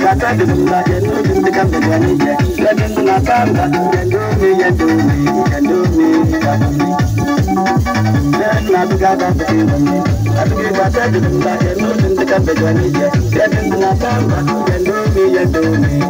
kata dumba jenu dumba kambe jani je jenu na kamba jenu mi na biga da tini aduge kata dumba jenu dumba kambe jani je jenu na kamba jenu mi